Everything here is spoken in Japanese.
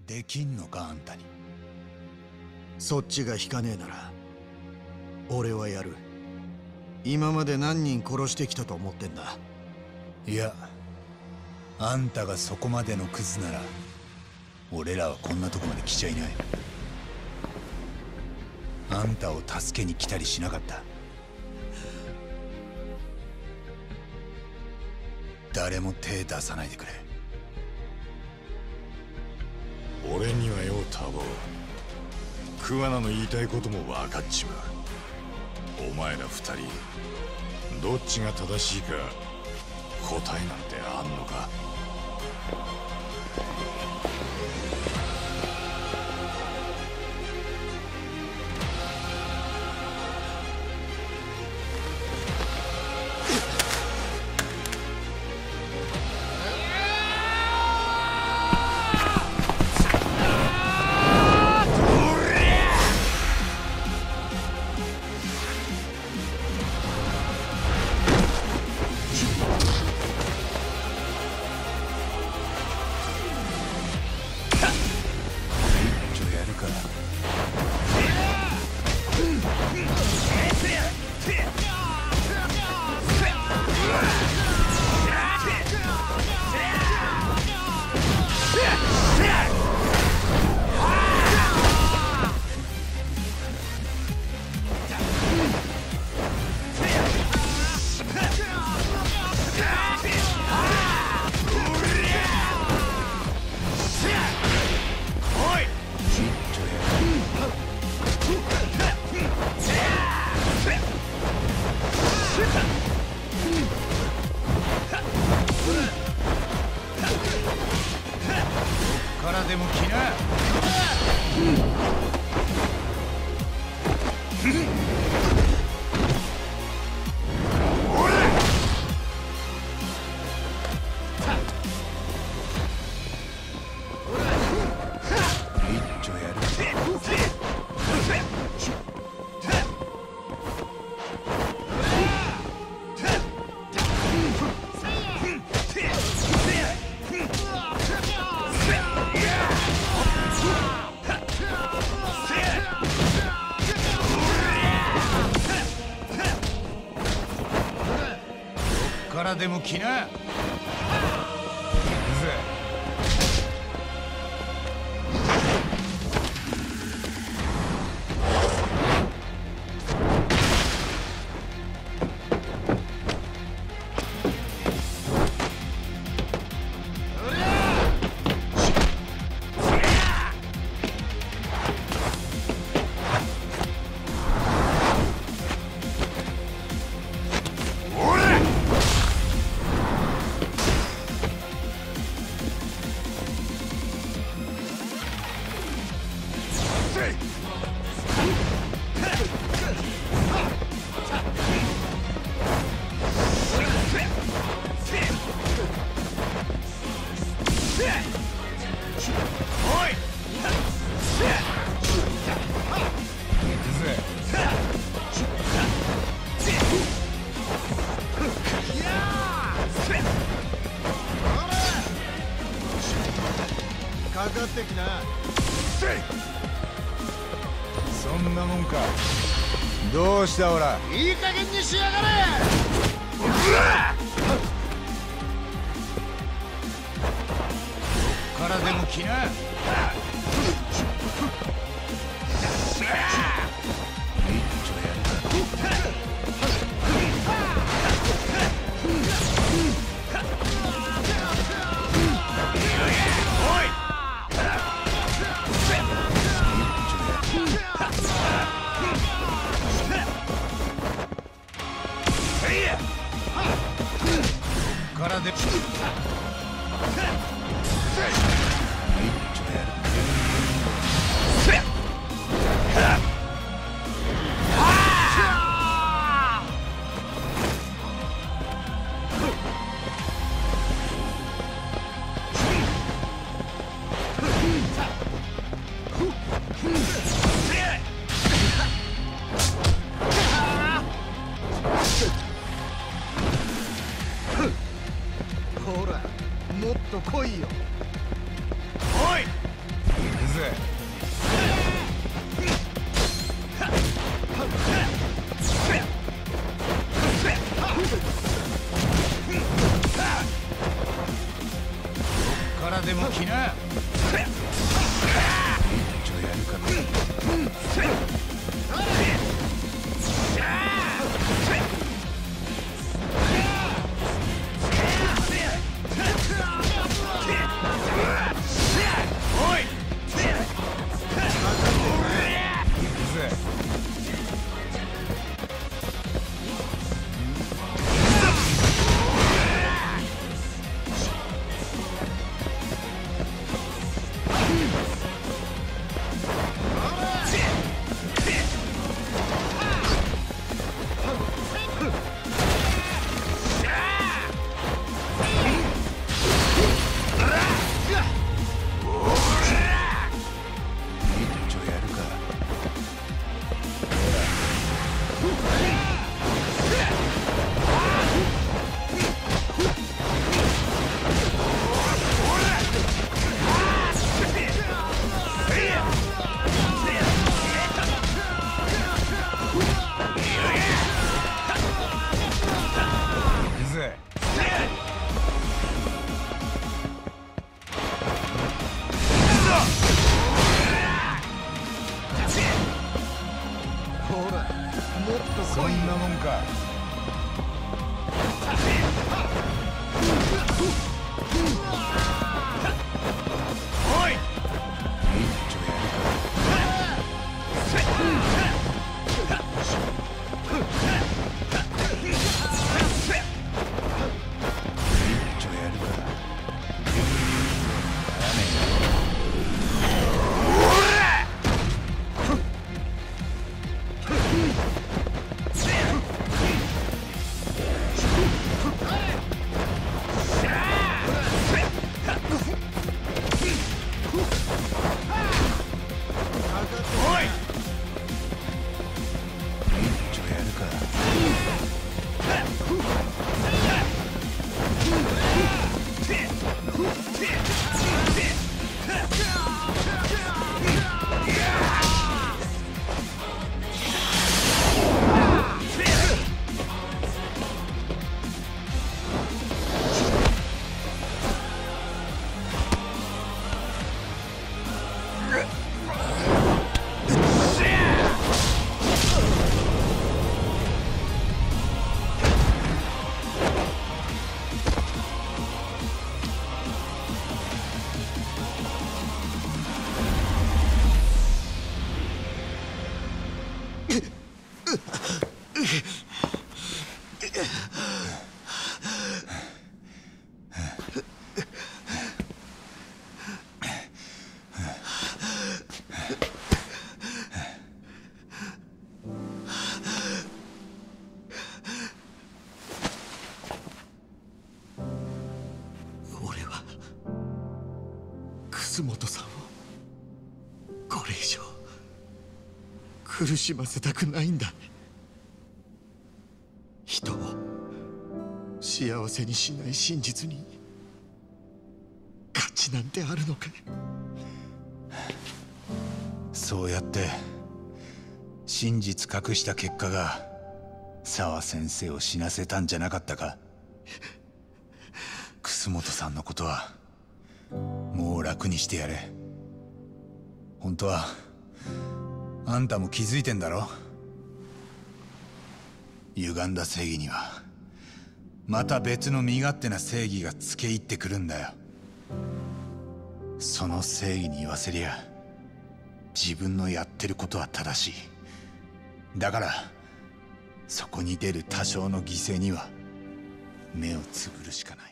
できんのかあんたに。 そっちが引かねえなら俺はやる。今まで何人殺してきたと思ってんだ。 いや、あんたがそこまでのクズなら俺らはこんなとこまで来ちゃいない。あんたを助けに来たりしなかった。誰も手出さないでくれ。 俺にはよタボ、桑名の言いたいことも分かっちまう。お前ら二人どっちが正しいか答えなんてあんのか。 でも来な。そんなもんか。どうしたオラ。 いい加減にしやがれ。 どっからでも来な。からでやるかな。そんなもんか。おい。 楠本さんをこれ以上苦しませたくないんだ。人を幸せにしない真実に価値なんてあるのか。 そうやって真実隠した結果が沢先生を死なせたんじゃなかったか。楠本さんのことはもう楽にしてやれ。本当はあんたも気づいてんだろ。歪んだ正義にはまた別の身勝手な正義がつけ入ってくるんだよ。その正義に言わせりゃ自分のやってることは正しい。だからそこに出る多少の犠牲には目をつぶるしかない。